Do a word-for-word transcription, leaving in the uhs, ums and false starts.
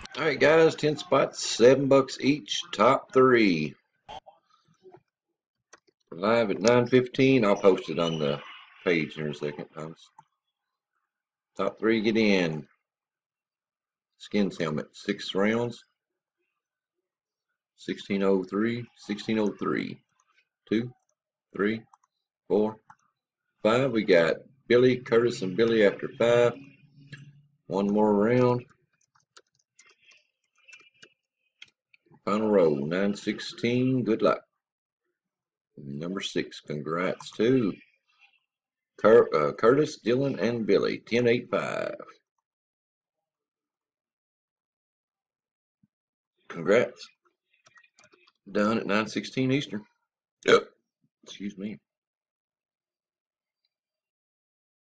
All right, guys, ten spots, seven bucks each, top three. Live at nine fifteen. I'll post it on the page in a second. Top three get in. Skins helmet, six rounds. sixteen oh three, sixteen oh three. Two, three, four, five. We got Billy, Curtis, and Billy after five. One more round. Final row, nine sixteen. Good luck. Number six, congrats to Cur uh, Curtis, Dylan, and Billy. ten eight five. Congrats. Done at nine sixteen Eastern. Yep. Excuse me.